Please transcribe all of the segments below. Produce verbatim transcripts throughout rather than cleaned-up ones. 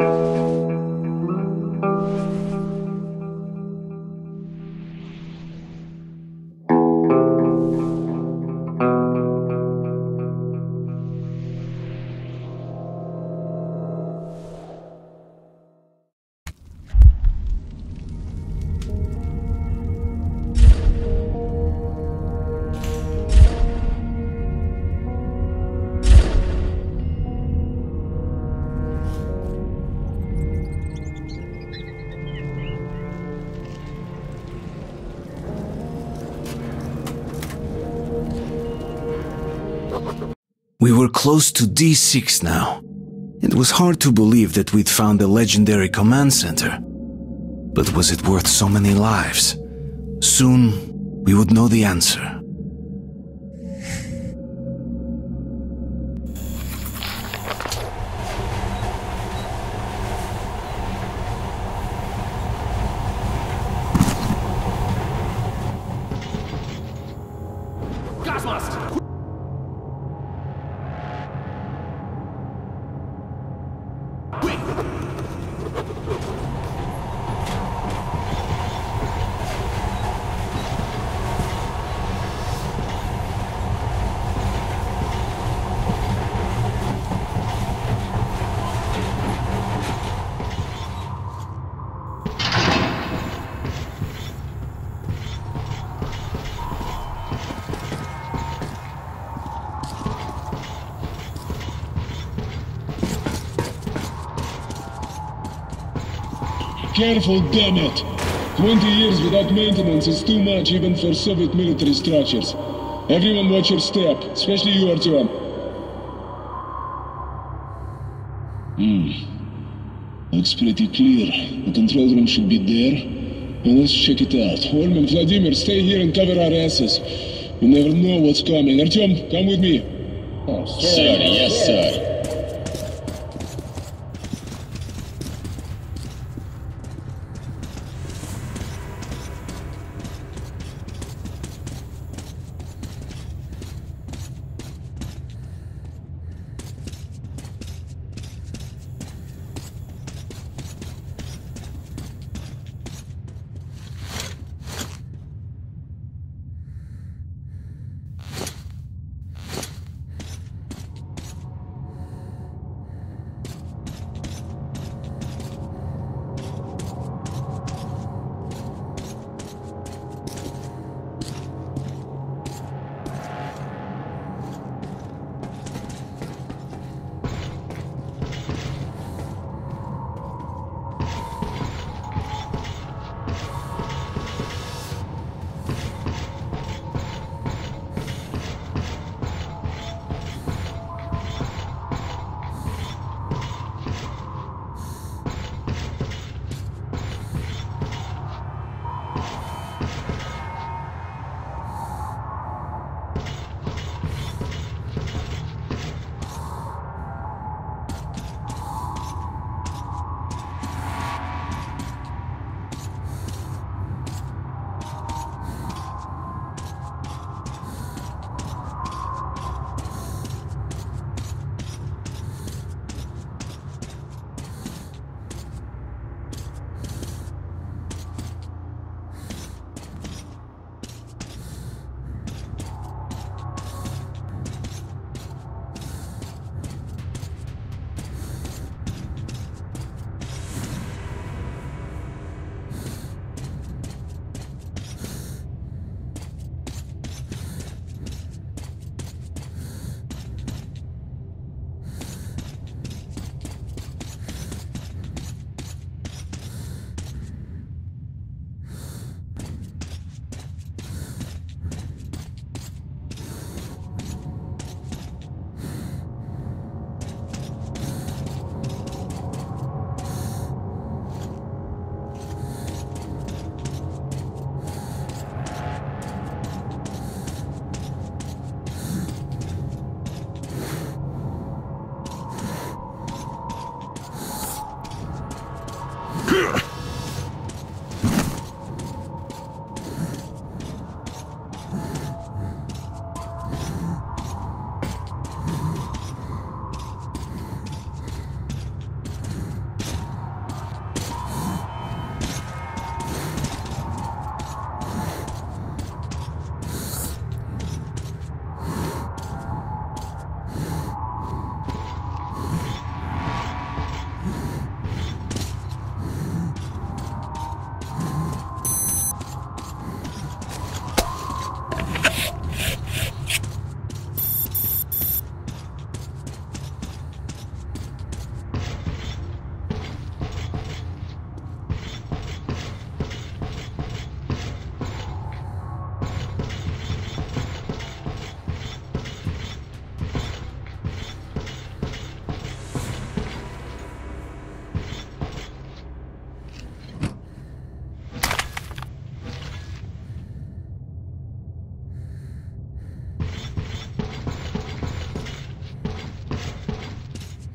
We were close to D six now. It was hard to believe that we'd found the legendary command center. But was it worth so many lives? Soon, we would know the answer. Careful, damn it! Twenty years without maintenance is too much even for Soviet military structures. Everyone watch your step, especially you, Artyom. Hmm. Looks pretty clear. The control room should be there. Now let's check it out. Holm and Vladimir, stay here and cover our asses. You never know what's coming. Artyom, come with me. Oh, sir. Sir, yes, sir.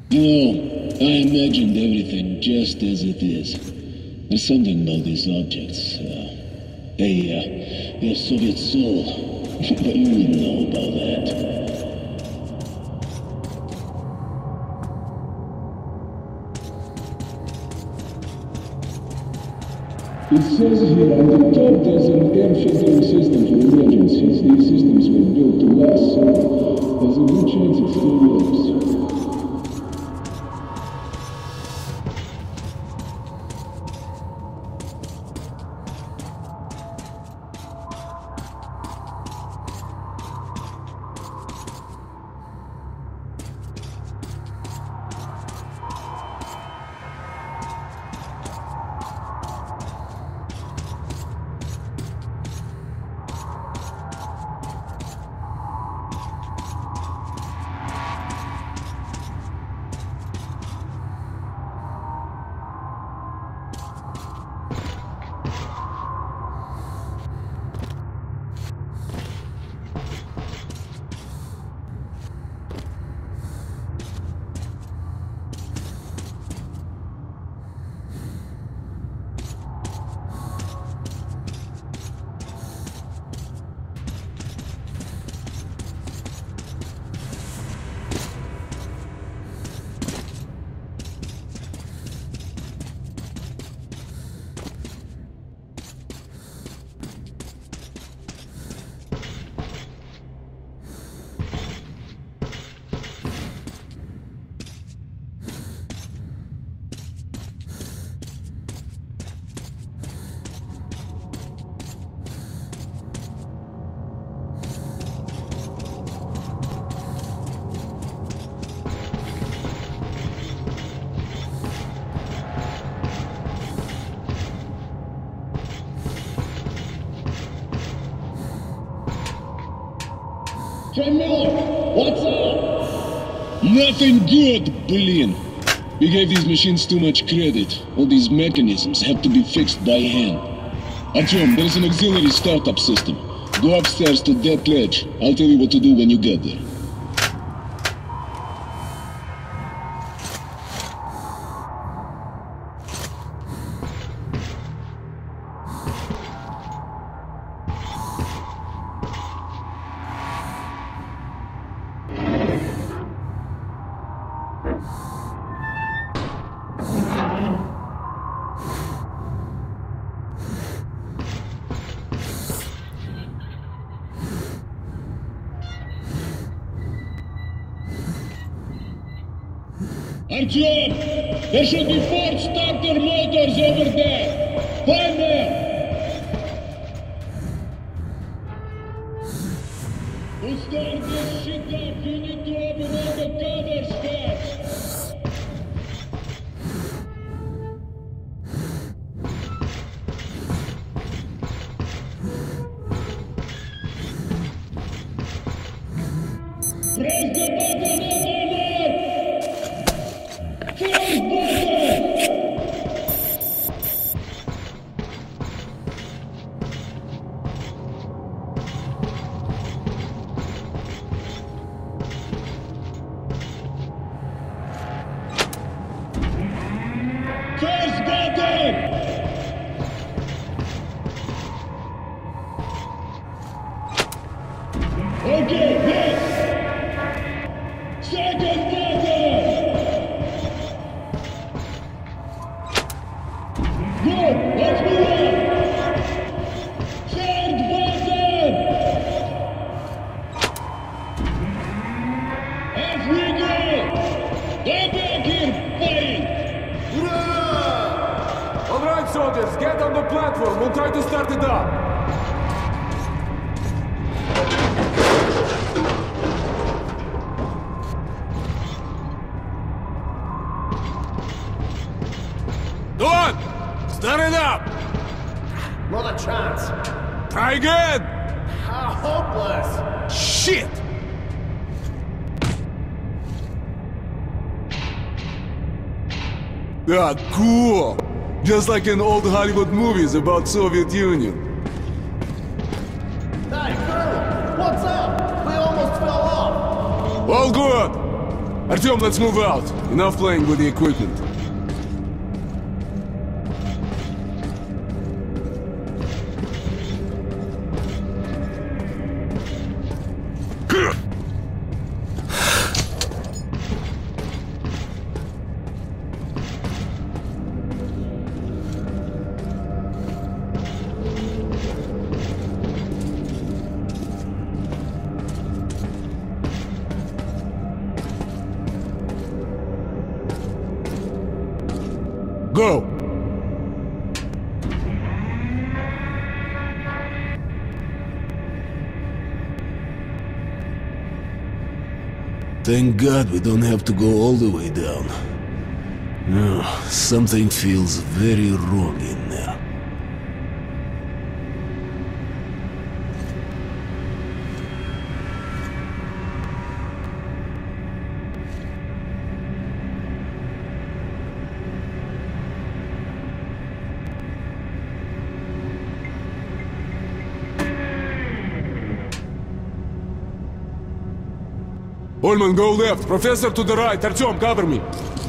You know, I imagined everything just as it is. There's something about these objects. Uh, they, uh, they have Soviet soul. But you wouldn't know about that. It says here on the top there's an air filtering system for emergencies. These systems were built to last, so there's a good chance it still works. Miller, what's up? Nothing good, Blin. We gave these machines too much credit. All these mechanisms have to be fixed by hand. Artyom, there's an auxiliary startup system. Go upstairs to that ledge. I'll tell you what to do when you get there. Artyom! There should be four starter motors over there! Find them! To start this shit up, you need to open all the covers first! Press the button, Artyom! First button! First button! Okay, next! Second button! Good, let's move on! Third button! Off we go! Get back here, buddy! Hurrah! All right, soldiers, get on the platform. We'll try to start it up. Go on! Start it up! Not a chance. Try again! How hopeless! Shit! Yeah, cool! Just like in old Hollywood movies about Soviet Union. Hey, Colonel! What's up? We almost fell off! All good! Artyom, let's move out. Enough playing with the equipment. Go! Thank God we don't have to go all the way down. No, something feels very wrong in there. Ullman, go left. Professor to the right. Artyom, cover me.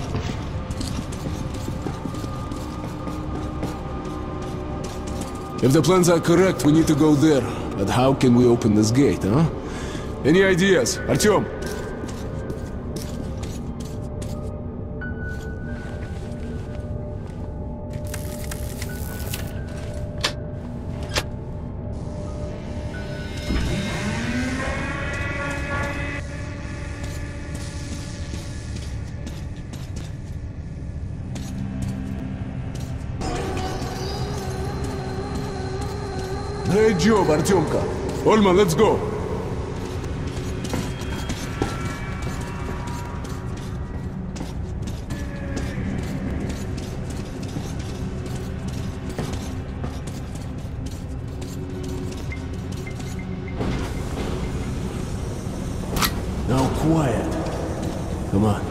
If the plans are correct, we need to go there. But how can we open this gate, huh? Any ideas? Artyom? Great job, Artyomka. Ullman, let's go. Now quiet. Come on.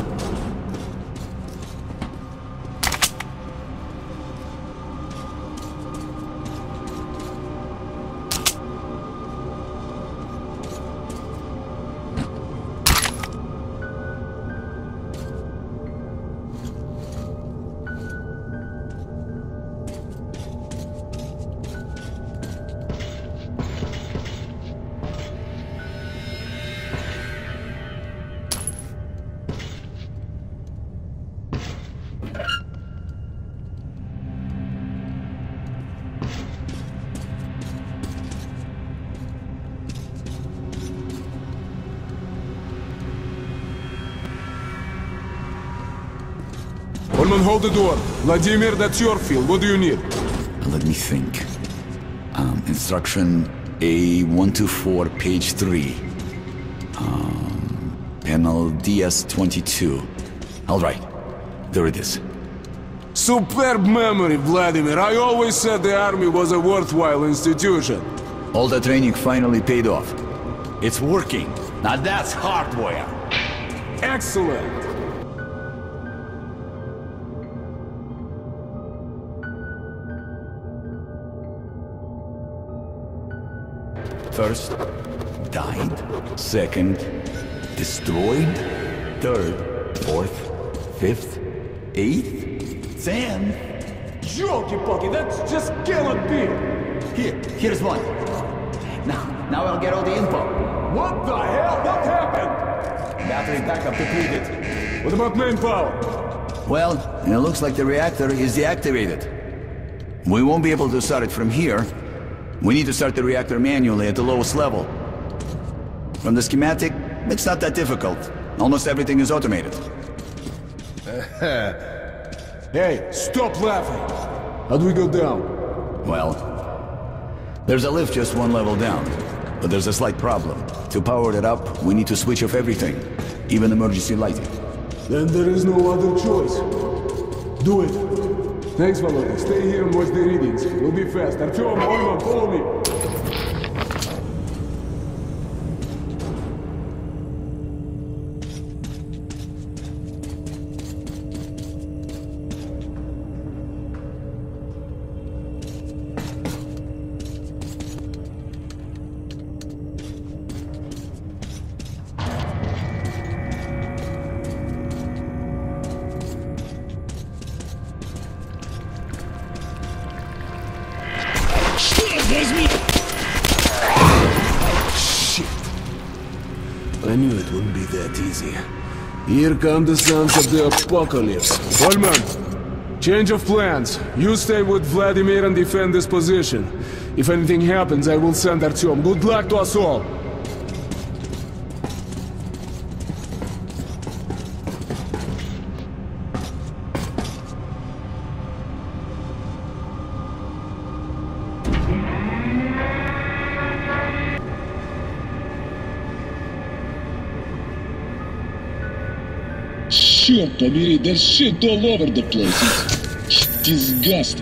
Ullman, hold the door. Vladimir, that's your field. What do you need? Let me think. Um, instruction A one two four, page three. Um, panel D S twenty-two. All right, there it is. Superb memory, Vladimir. I always said the army was a worthwhile institution. All the training finally paid off. It's working. Now that's hardware. Excellent. First, died. Second, destroyed. Third, fourth, fifth, eighth, tenth. Jolky-pokey, that's just killing people. Here, here's one. Now, now I'll get all the info. What the hell? What happened? Battery backup depleted. What about main power? Well, it looks like the reactor is deactivated. We won't be able to start it from here. We need to start the reactor manually at the lowest level. From the schematic, it's not that difficult. Almost everything is automated. Hey, stop laughing. How do we go down? Well, there's a lift just one level down. But there's a slight problem. To power it up, we need to switch off everything. Even emergency lighting. Then there is no other choice. Do it. Thanks, Volodya. Stay here and watch the readings. We'll be fast. Artyom, Ullman, follow me. I knew it wouldn't be that easy. Here come the sons of the apocalypse. Holman, change of plans. You stay with Vladimir and defend this position. If anything happens, I will send Artyom. Good luck to us all. Черт побери, there's shit all over the place. It's disgusting.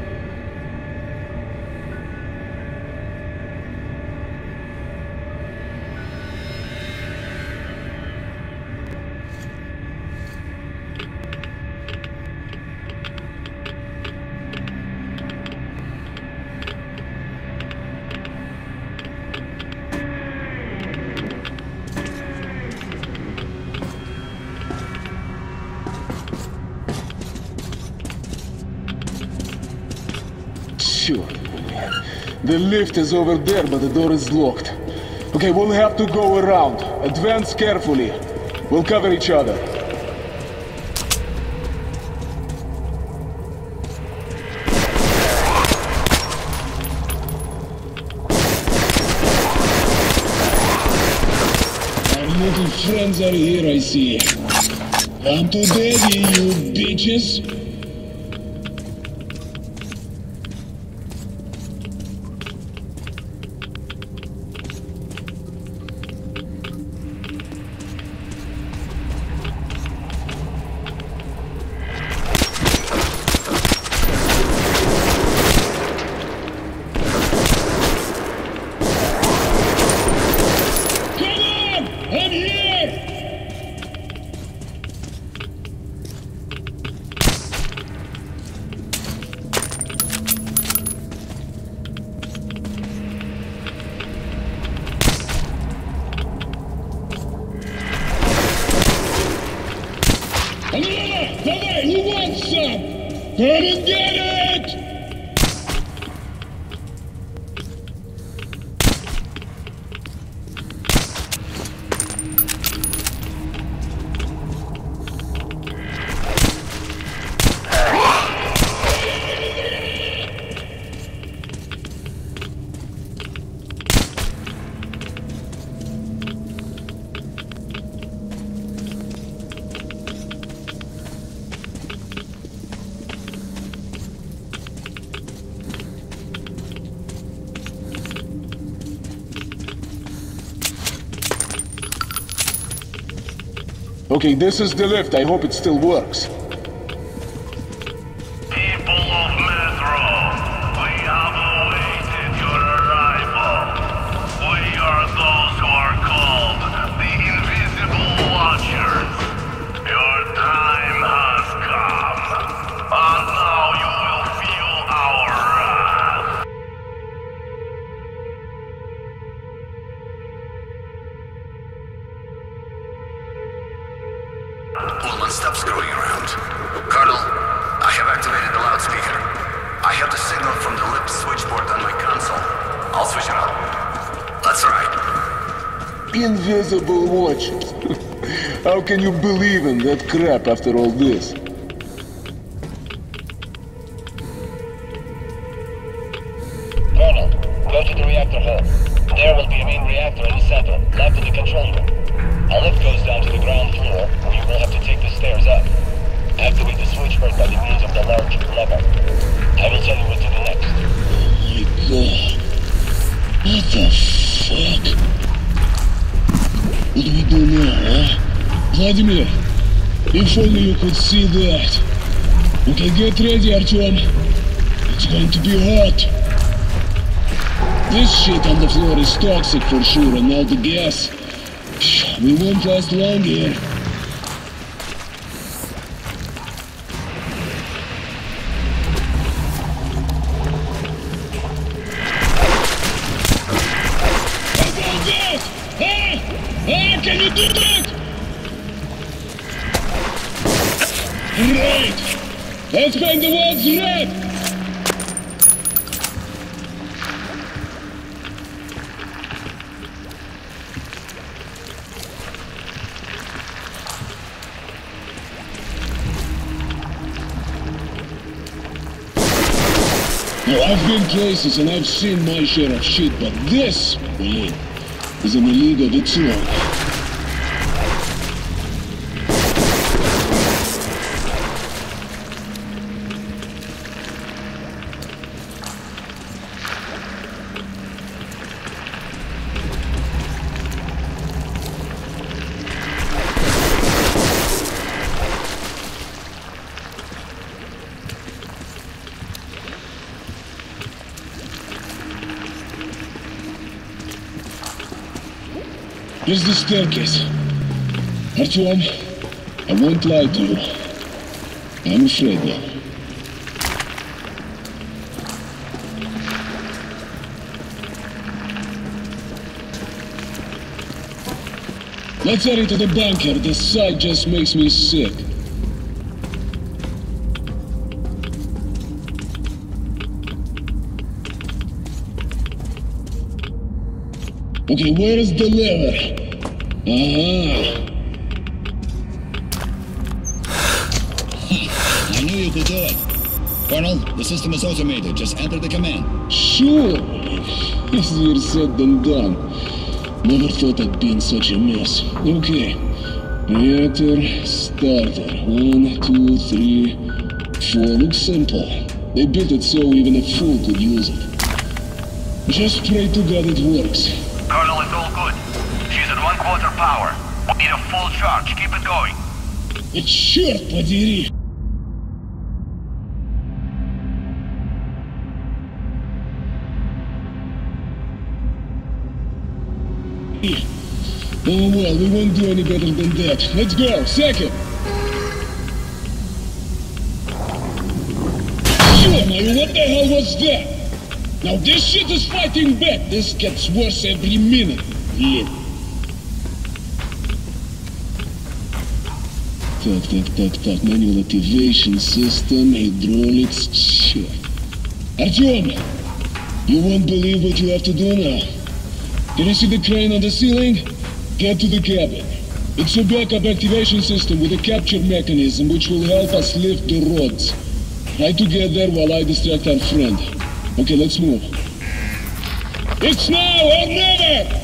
Sure. The lift is over there, but the door is locked. Okay, we'll have to go around. Advance carefully. We'll cover each other. Our little friends are here, I see. Come to daddy, you bitches. Давай, who wants some? Come and get it! Okay, this is the lift. I hope it still works. People of Metro, we have awaited your arrival. We are those who are called the Invisible Watchers. Your time has come, and now you will feel our wrath. Pullman, stop screwing around. Colonel, I have activated the loudspeaker. I have the signal from the lift switchboard on my console. I'll switch it up. That's right. Invisible watchers. How can you believe in that crap after all this? Colonel, go to the reactor hall. There will be a main reactor in the center, left of the control room. A lift goes down to the ground floor, and you will have to take the stairs up. Activate the switchboard by the means of the large lever. I will tell you what to do next. Oh my god. What the fuck? What do we do now, huh? Vladimir, if only you could see that. Okay, get ready, Artyom. It's going to be hot. This shit on the floor is toxic for sure, and now the gas. We won't last long here. How about that? Huh? Ah, can you do that? Great! Let's paint the walls red! Now, I've been places and I've seen my share of shit, but this, well, is in a league of its own. Here's the staircase. Artyom, I won't lie to you. I'm afraid now. Let's head into the bunker. The sight just makes me sick. Okay, where is the lever? Uh-huh. I knew you could do it. Colonel, the system is automated. Just enter the command. Sure. Easier said than done. Never thought I'd be in such a mess. Okay. Reactor starter. One, two, three, four. Looks simple. They built it so even a fool could use it. Just pray to God it works. Colonel, it's all good. She's at one quarter power. Need a full charge. Keep it going. Черт подери! Oh well, we won't do any better than that. Let's go! Second! Sure, Mayu, what the hell was that? Now this shit is fighting back! This gets worse every minute. Lit. Так, так, так, так. Manual activation system, hydraulics, shit. Artyom! You won't believe what you have to do now. Can you see the crane on the ceiling? Get to the cabin. It's a backup activation system with a capture mechanism which will help us lift the rods. Try to get there while I distract our friend. Okay, let's move. It's now or never!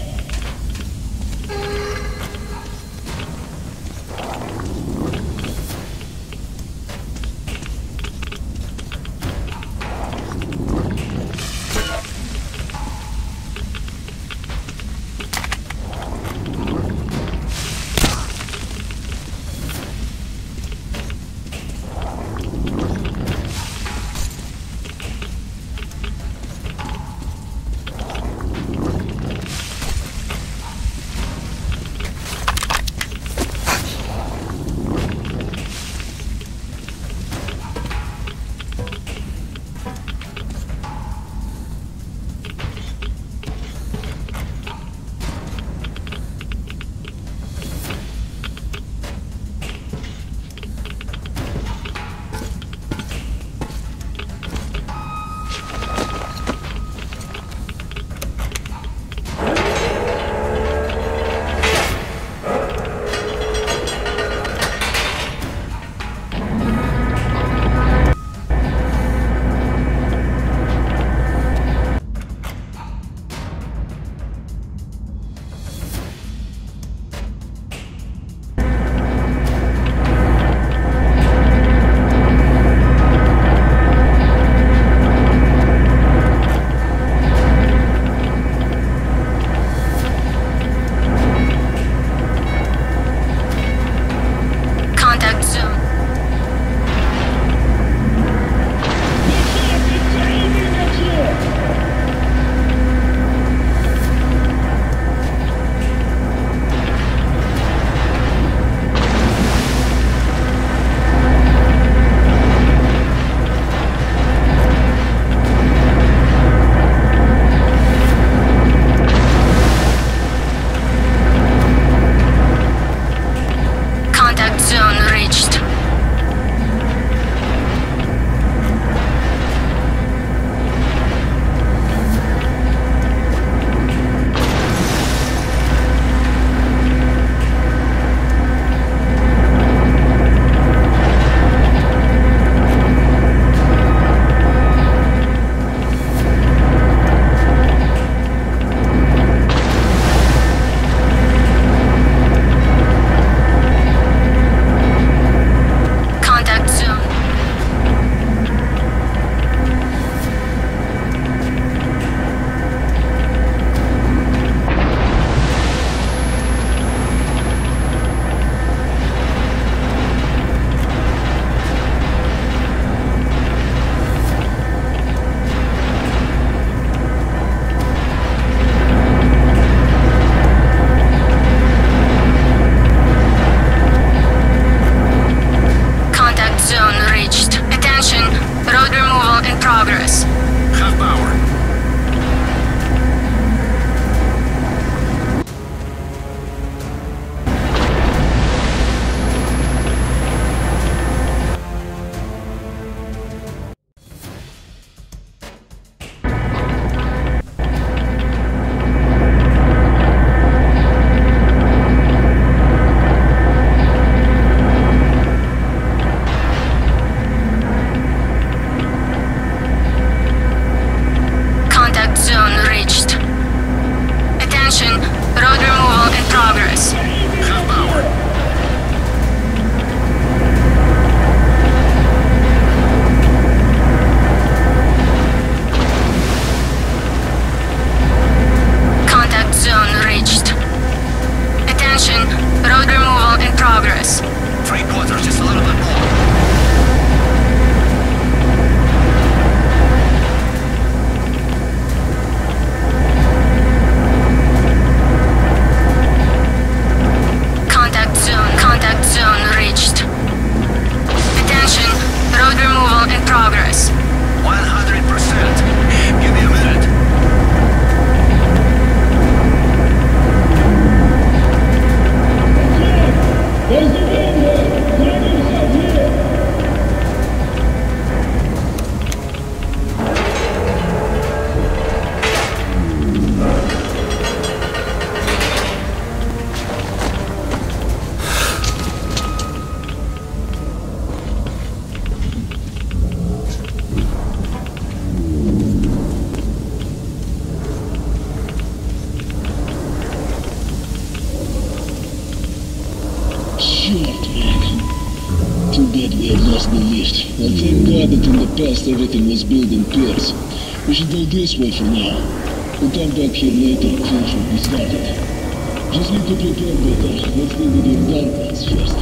that we have lost the lift. Well, thank God that in the past everything was built in pairs. We should go this way for now. We'll come back here later and finish what we started. Just need to prepare better. Let's deal with your dark ones first.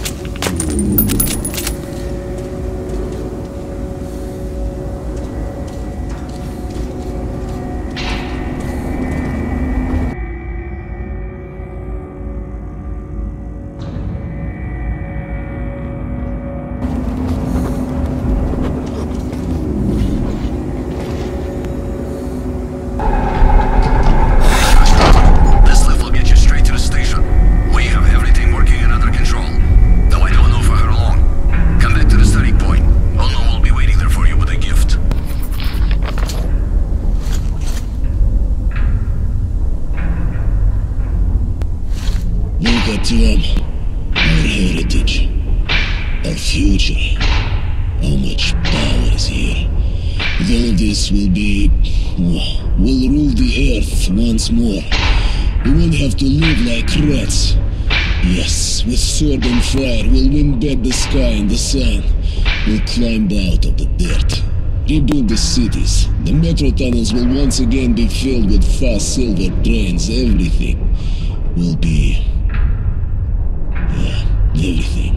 Artyom, our heritage, our future, how much power is here. With all of this will be... we'll rule the earth once more. We won't have to live like rats. Yes, with sword and fire, we'll win back the sky and the sun. We'll climb out of the dirt. Rebuild the cities. The metro tunnels will once again be filled with fast silver trains. Everything will be... yeah, everything.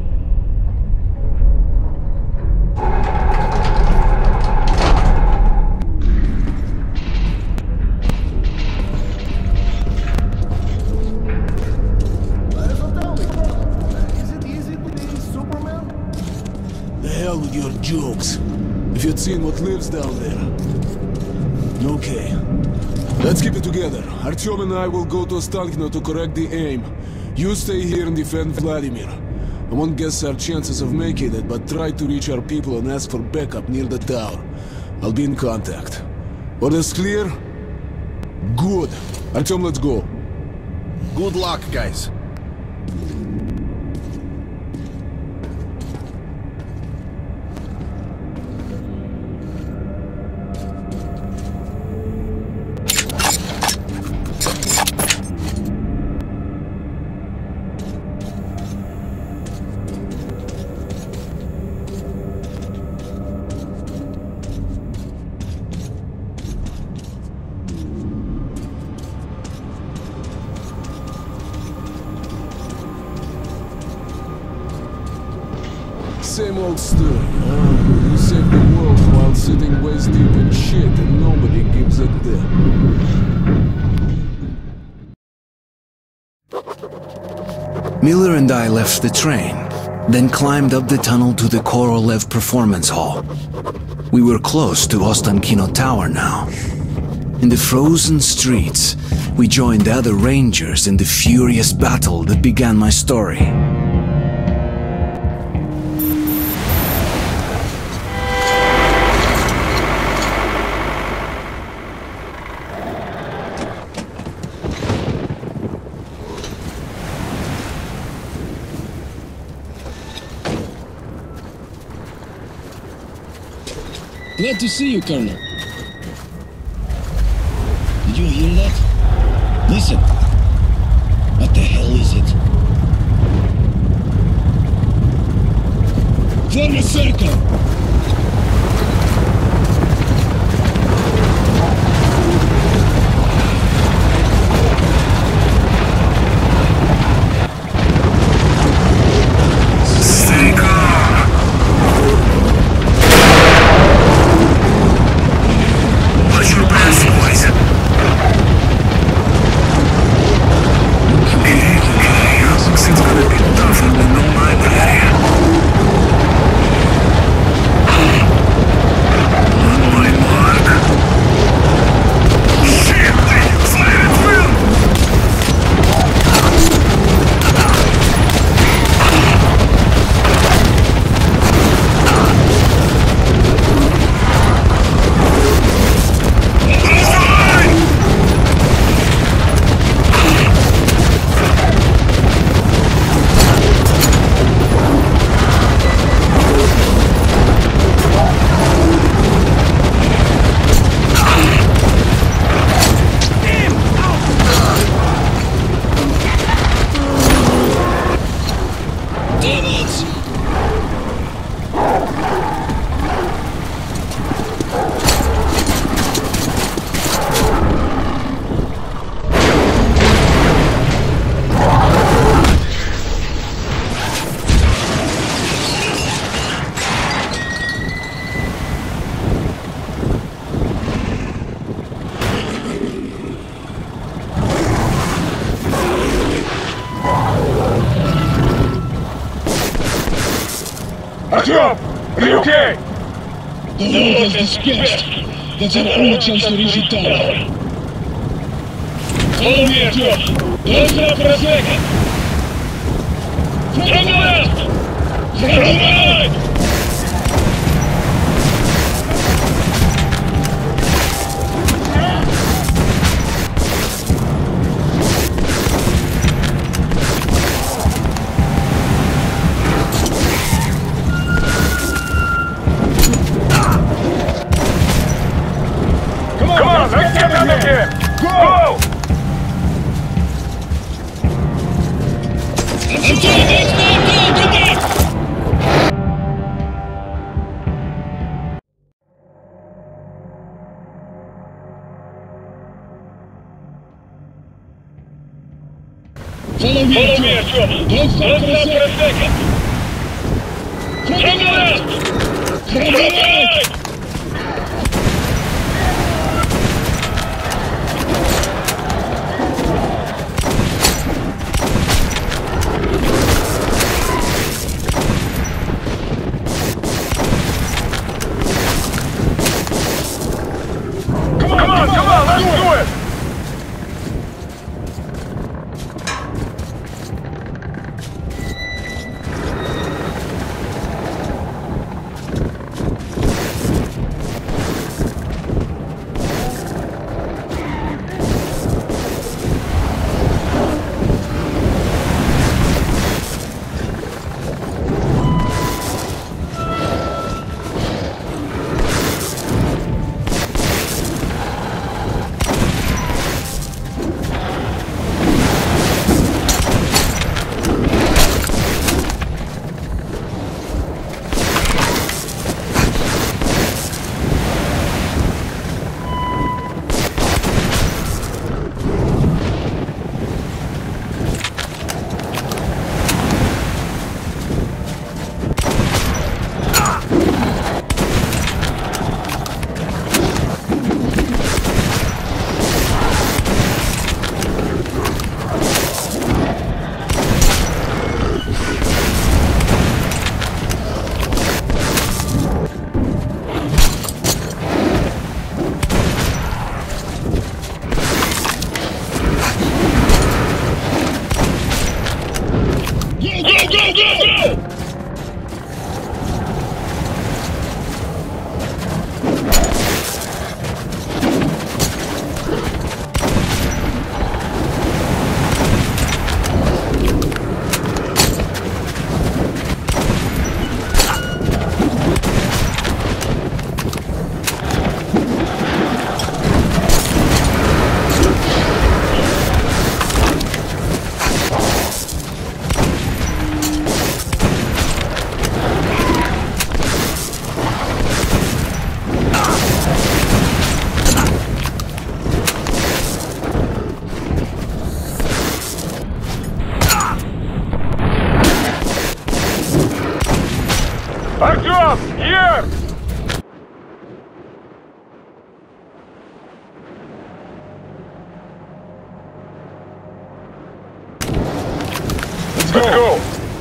With your jokes. If you'd seen what lives down there. Okay. Let's keep it together. Artyom and I will go to Ostankino to correct the aim. You stay here and defend Vladimir. I won't guess our chances of making it, but try to reach our people and ask for backup near the tower. I'll be in contact. Orders clear? Good. Artyom, let's go. Good luck, guys. Same old story, huh? You save the world while sitting waist deep in shit and nobody gives a damn. Miller and I left the train, then climbed up the tunnel to the Korolev Performance Hall. We were close to Ostankino Tower now. In the frozen streets, we joined the other rangers in the furious battle that began my story. Glad to see you, Colonel. Did you hear that? Listen. What the hell is it? Form a circle! Artyom! Are you okay? The road has dispersed. That's our only chance to reach the tower. Follow me, Artyom! Don't stop for a second! From the left! From the right! Come on, let's get out of here! Go! Follow me, Follow me, Artyom. Artyom! Don't stop for a Don't stop for a second. second! From the left! From the right! Come on, come on, come on, let's do it! Artyom, here! Let's go! Let's go.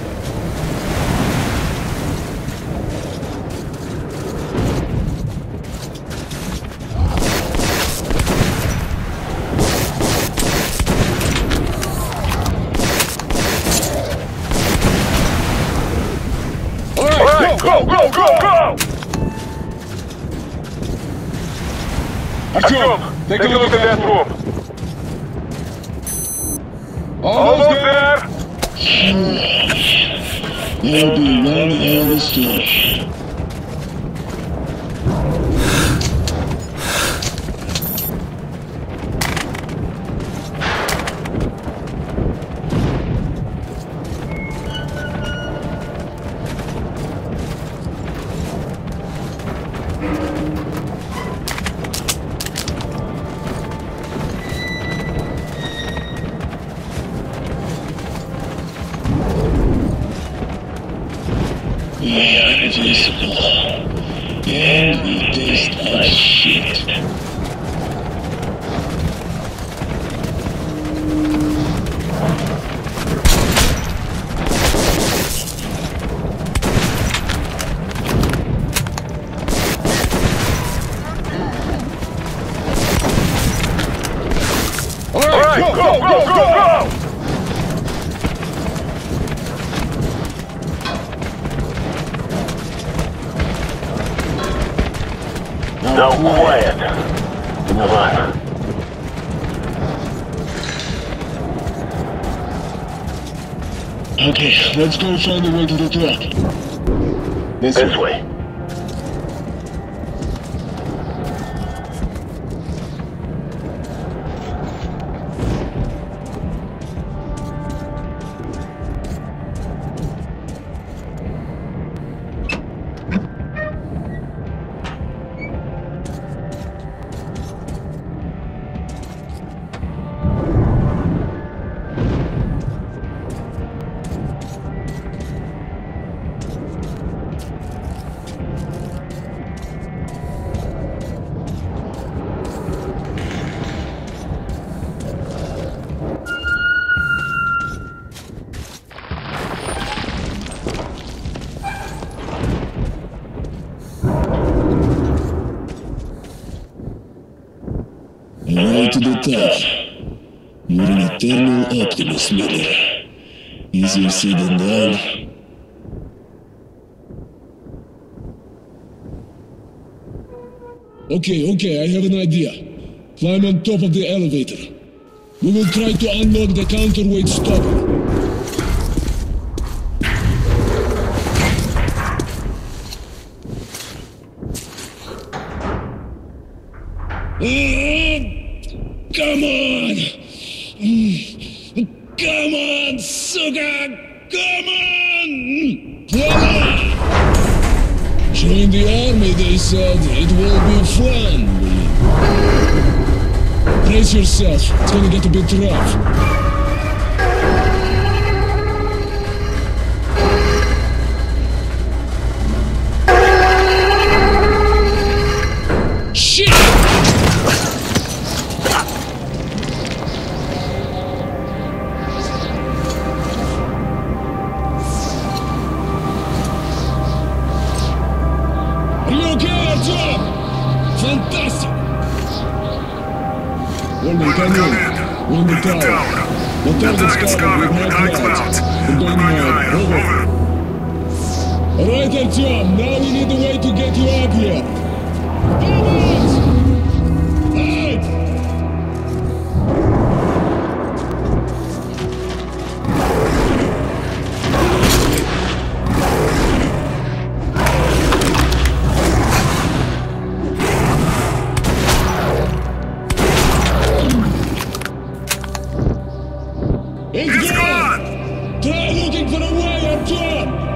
Go, go, go, go! Artyom, take, take a look, look at that room. room. Almost there! There'll be one hell of a story. We are invisible, and we taste like shit. Now quiet. Come on. Okay, let's go find a way to the truck. This, This way. way. Right to the top. You're an eternal optimist, Miller. Easier said than done. Okay, okay, I have an idea. Climb on top of the elevator. We will try to unlock the counterweight stopper. Come on! Come on, sugar! Come on! Voila! Join the army, they said. It will be fun. Brace yourself. It's gonna get a bit rough. Fantastic! Warning, come in. We're in the tower. The target's covered with high clouds. We're going higher. Over. Alright, Artyom. Now we need a way to get you up here. Come on! Hide! It's gone! Try looking for a way, Artyom!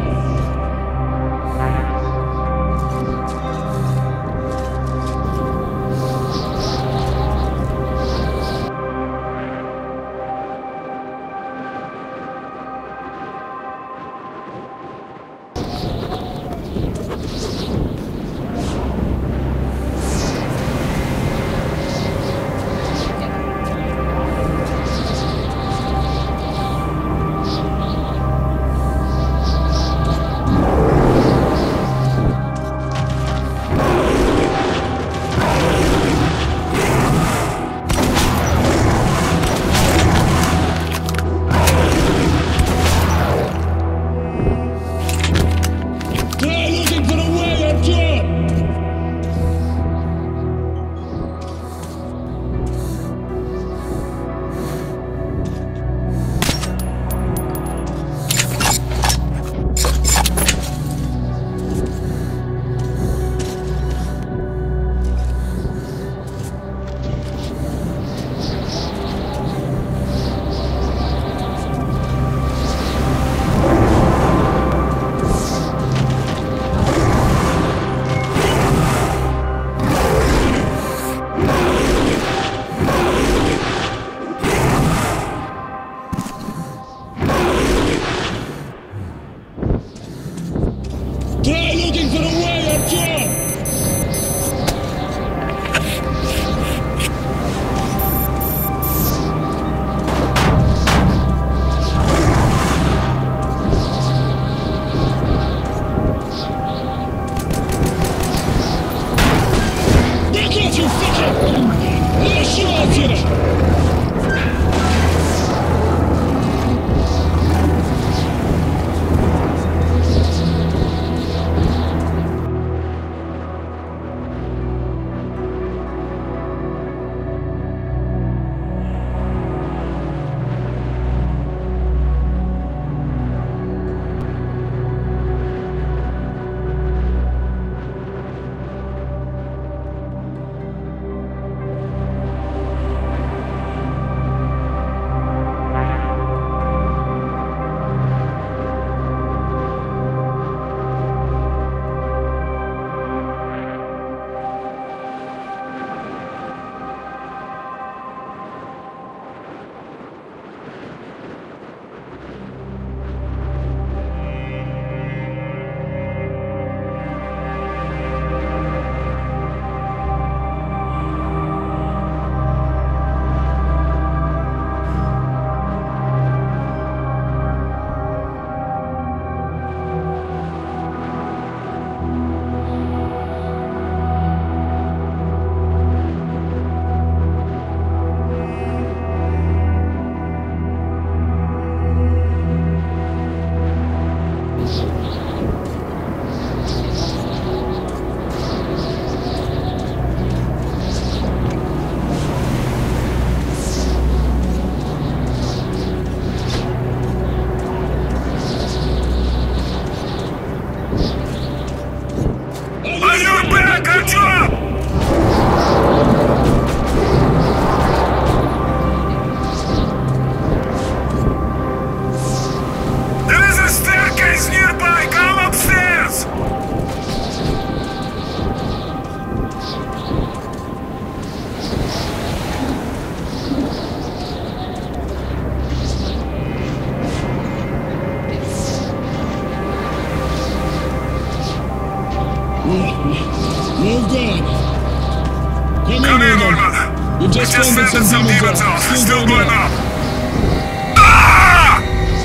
Well done. Come, Come in, Norman. You just, just sent some demons out. Still, Still going, going up. up. Ah!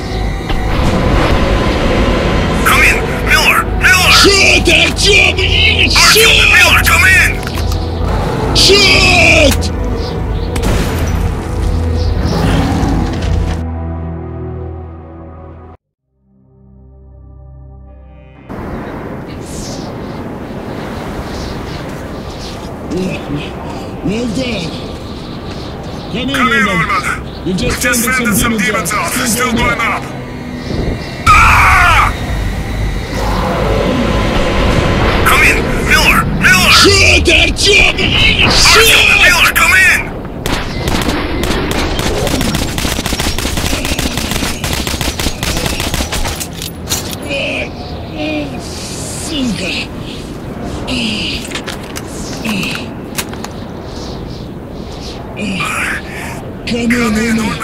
Come in, Miller! Miller! Shoot, Artyom! Shoot! Artyom, Miller, come in! Shoot! Well done. Come in, Come in Norman. You just, just sent some, some demons out. Still, Still going, going up. up. Ah! Come in, Miller! Miller! Shoot, Artyom! Shoot! Artyom, Miller, come in! Oh, suka! Come on, Norman.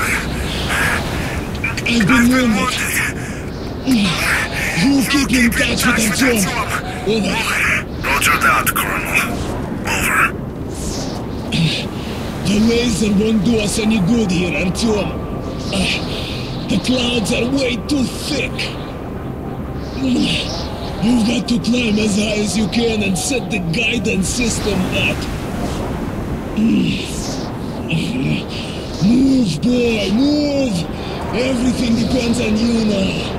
I've been wounded. You keep in touch with Artyom. Over. Roger that, Colonel. Over. The laser won't do us any good here, Artyom. Uh, the clouds are way too thick. You've got to climb as high as you can and set the guidance system up. Move, boy, move! Everything depends on you now.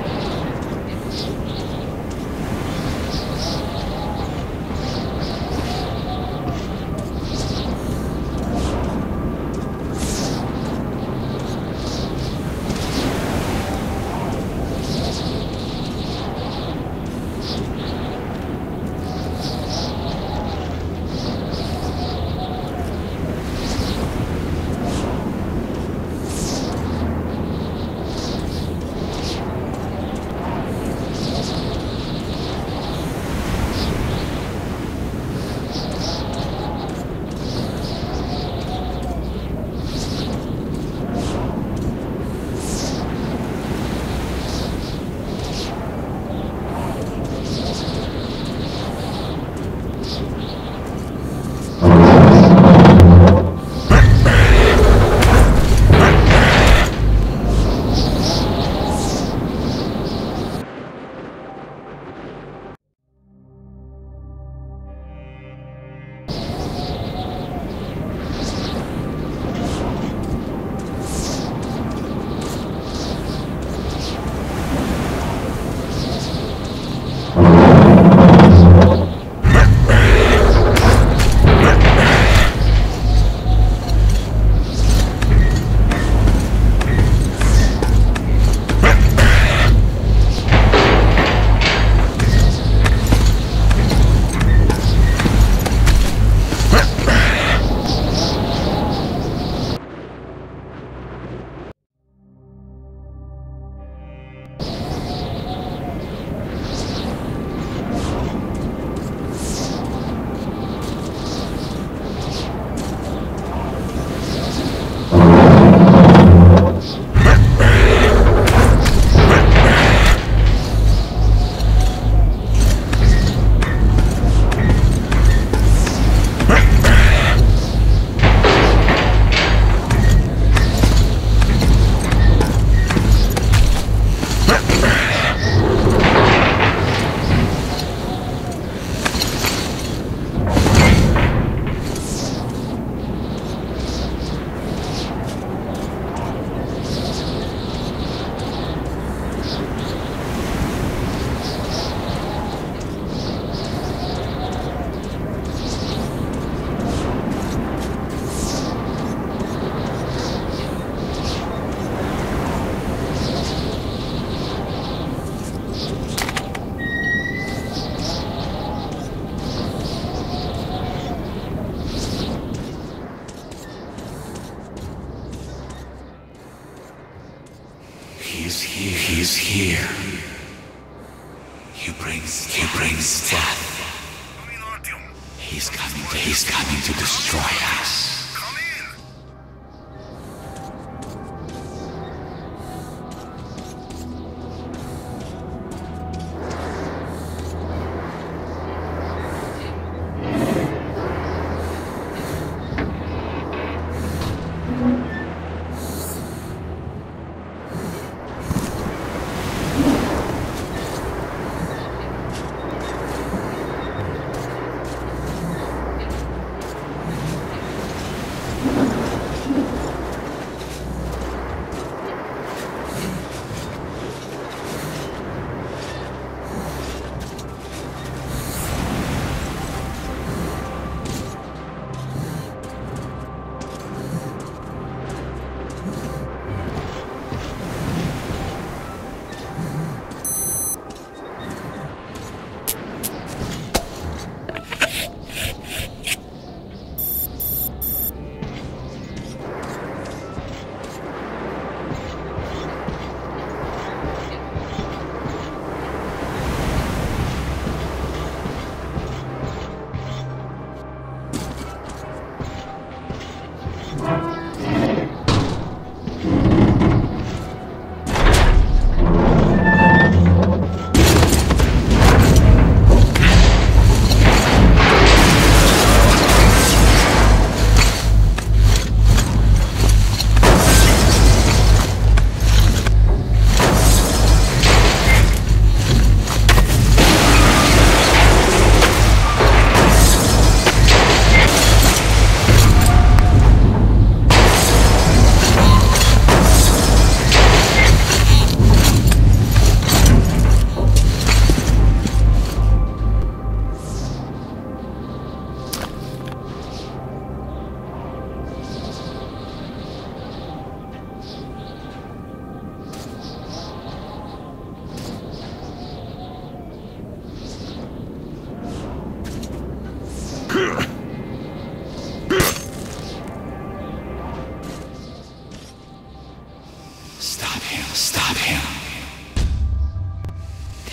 He's here. He's here. He brings. He brings death. Come in, Artyom. He's coming. To, he's coming to destroy us. Come in.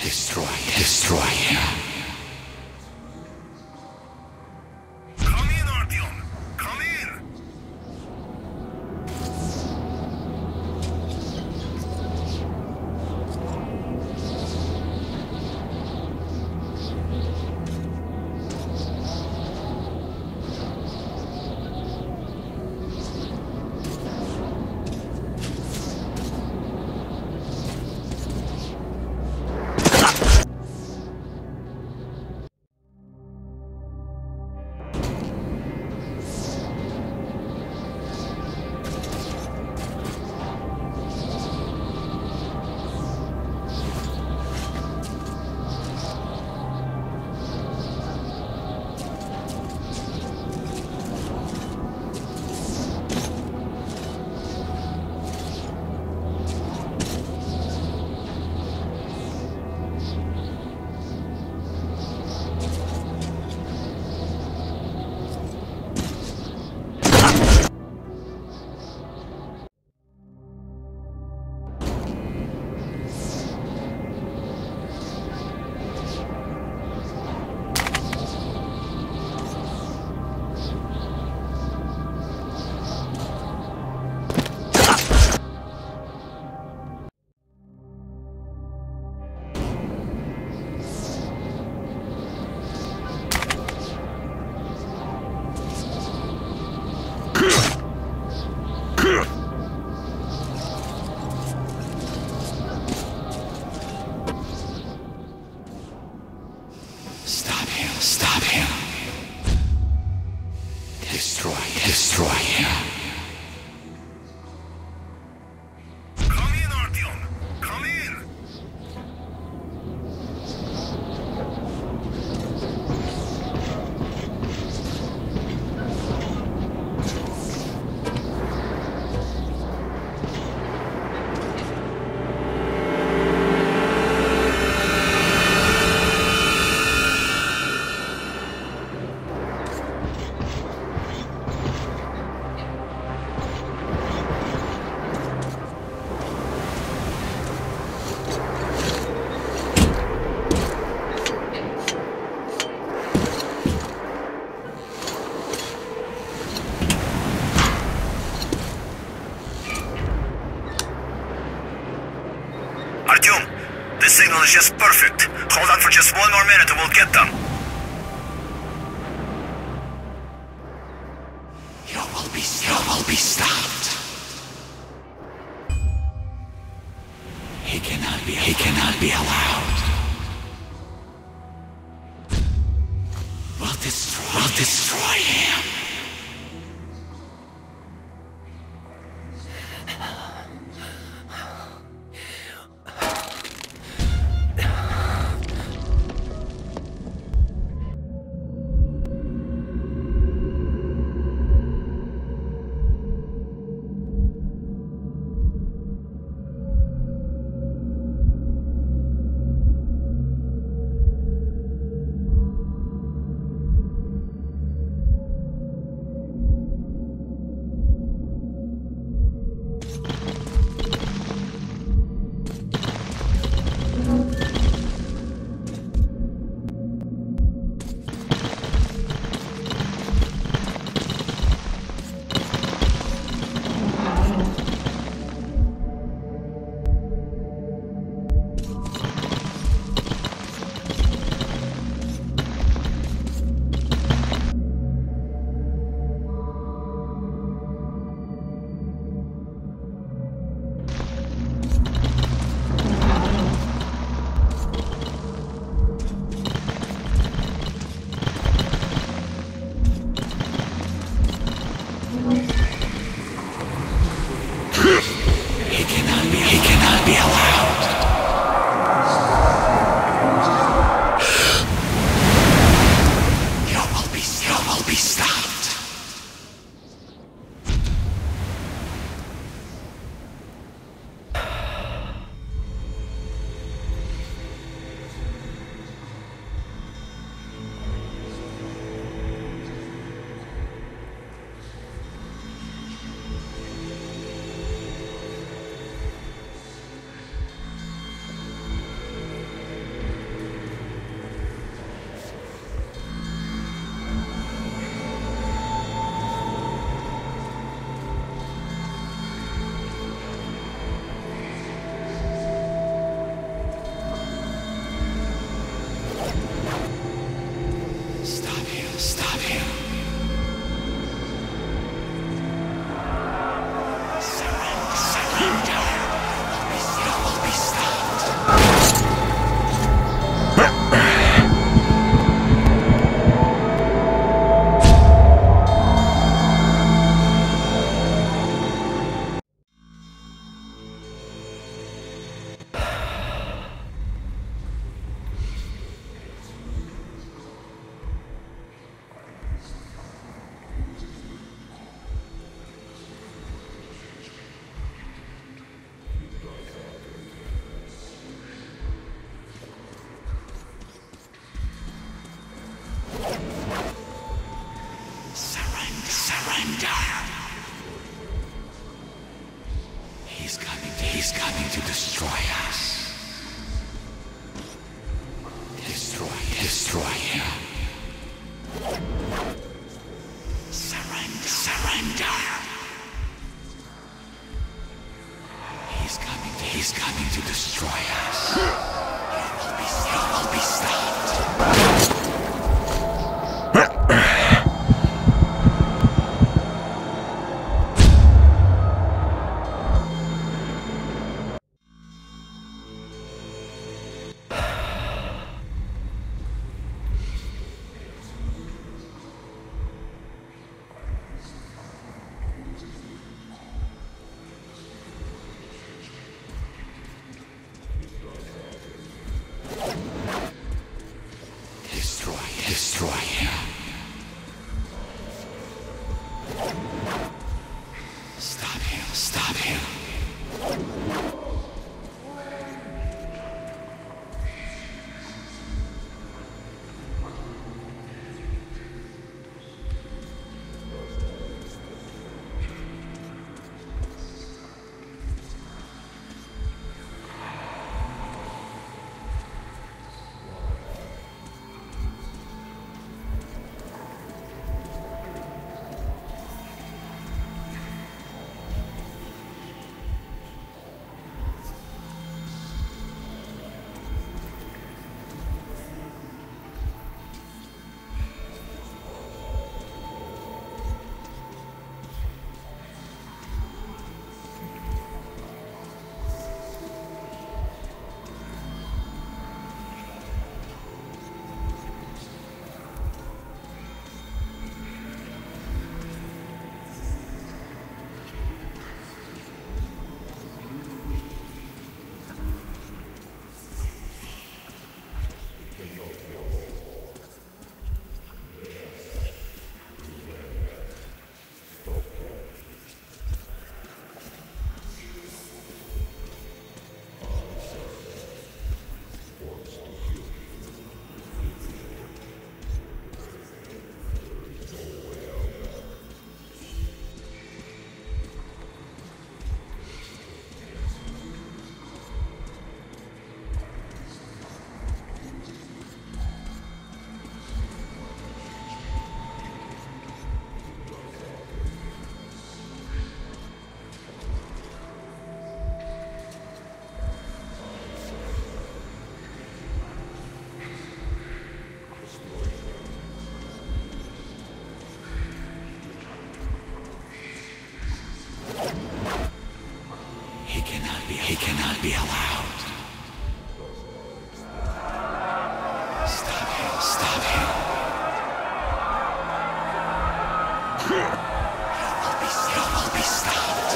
Destroy him. Destroy him. Come in, Artyom. Come in. Stop him. Stop him. Destroy him. Destroy him. Come in, Artyom. Come in. Artyom, this signal is just perfect. Hold on for just one more minute and we'll get them. You will be, you will be stopped. He cannot be, he cannot be allowed. We'll destroy, we'll destroy him. Destroy him. Surrender. Surrender. He's coming. He's coming to destroy us. He will be, he will be stopped. He cannot be allowed. Stop him, stop him. He will be, he will be stopped.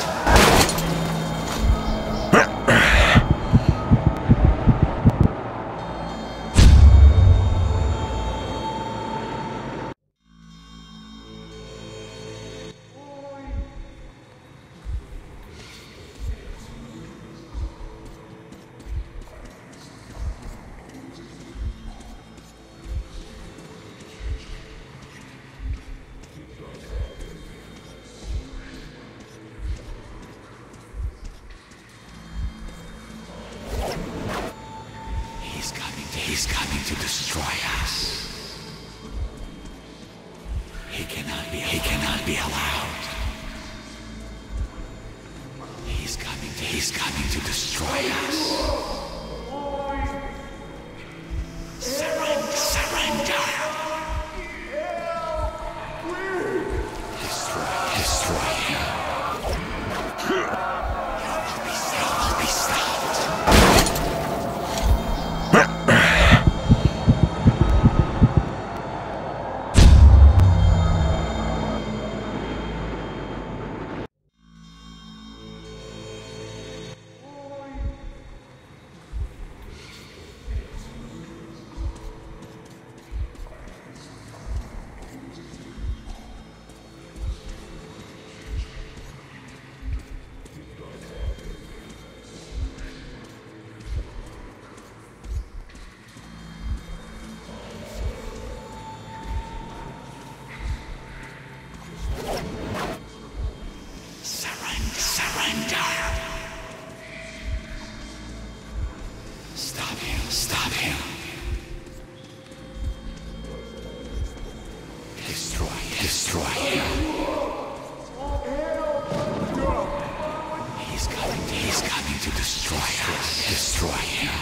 He's coming to destroy us. He cannot be, he cannot be allowed. He's coming to, he's coming to destroy us. Surrender, surrender. Destroy, destroy him. He will be, he will be stopped. to destroy us. Destroy him.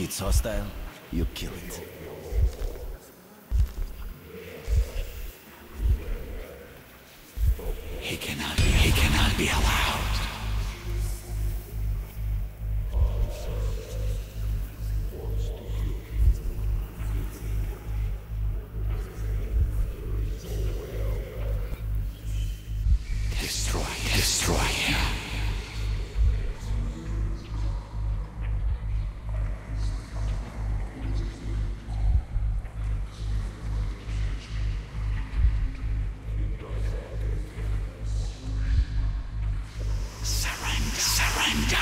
it's hostile, you kill it. He cannot be, he cannot be allowed. Destroy, destroy him. Surrender, surrender.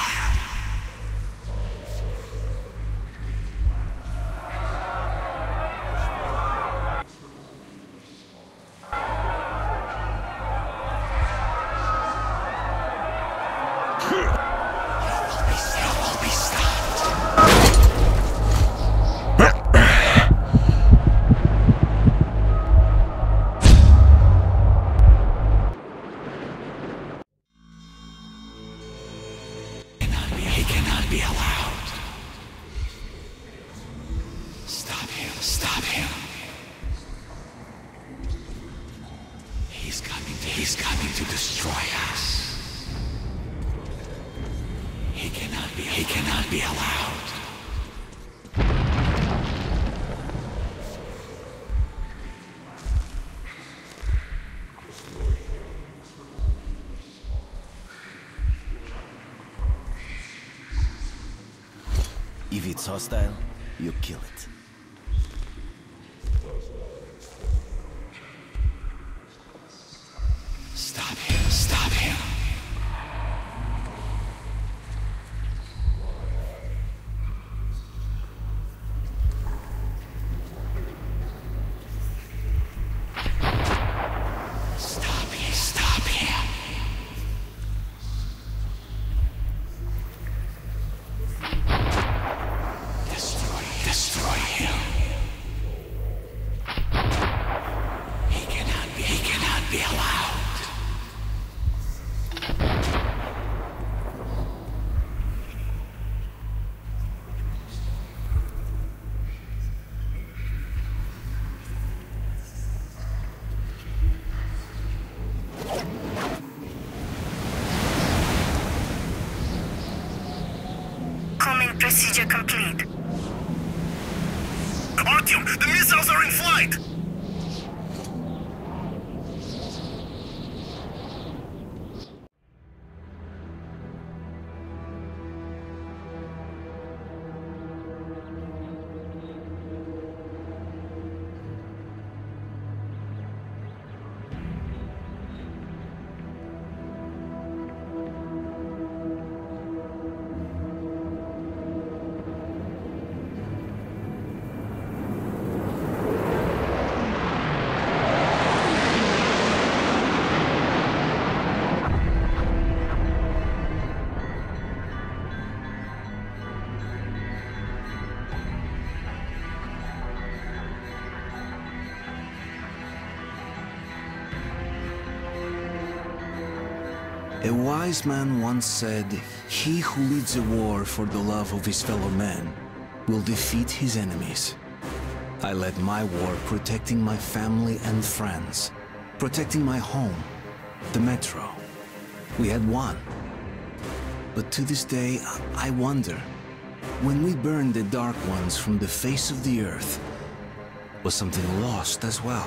He cannot be allowed. Stop him, stop him. He's coming, to, he's coming to destroy us. He cannot be, he cannot be allowed. If it's hostile, you kill it. Stop him, stop him. Stop him, stop him. Destroy him. He cannot be, he cannot be allowed. Coming procedure complete. Artyom, the missiles are in flight! A wise man once said, "He who leads a war for the love of his fellow men will defeat his enemies." I led my war protecting my family and friends, protecting my home, the metro. We had won. But to this day, I wonder, when we burned the Dark Ones from the face of the earth, was something lost as well?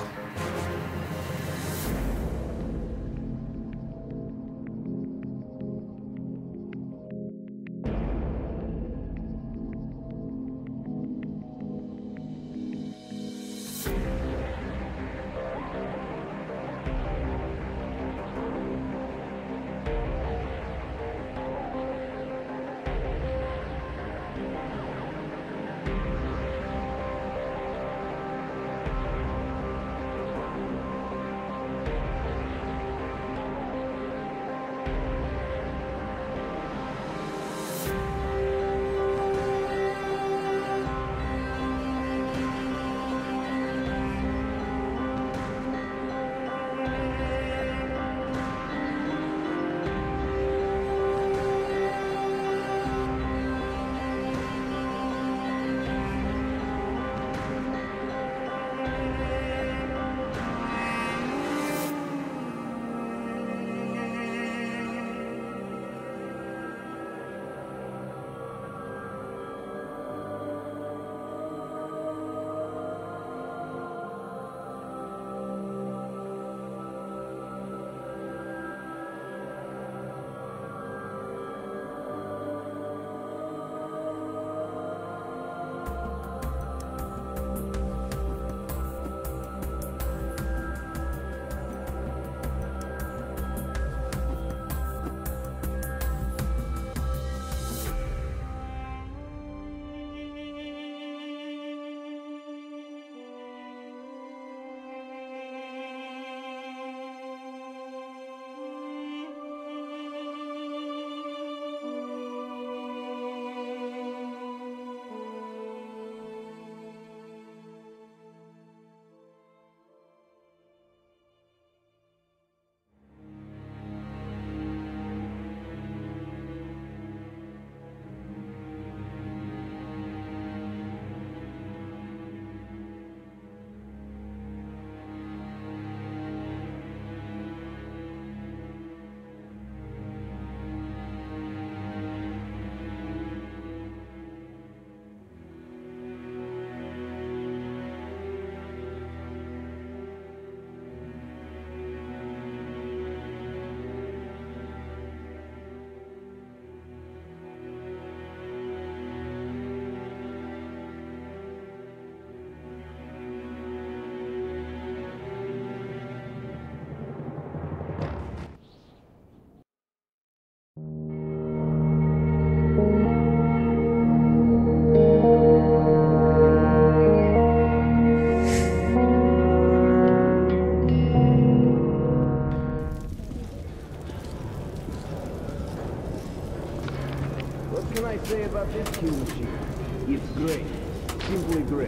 about this kill machine. It's great. Simply great.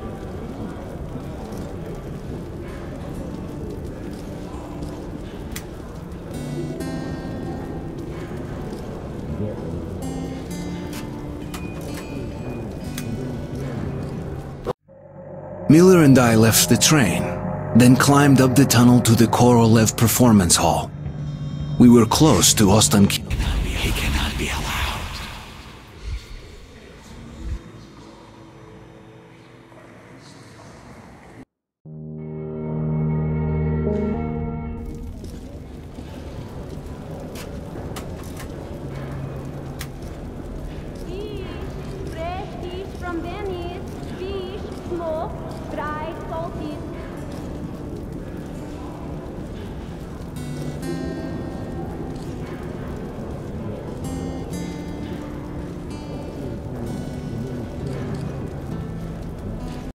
Miller and I left the train, then climbed up the tunnel to the Korolev Performance Hall. We were close to Ostanki. He cannot be allowed. Fish, fresh fish from Venice. Fish, smoked, dried, salted.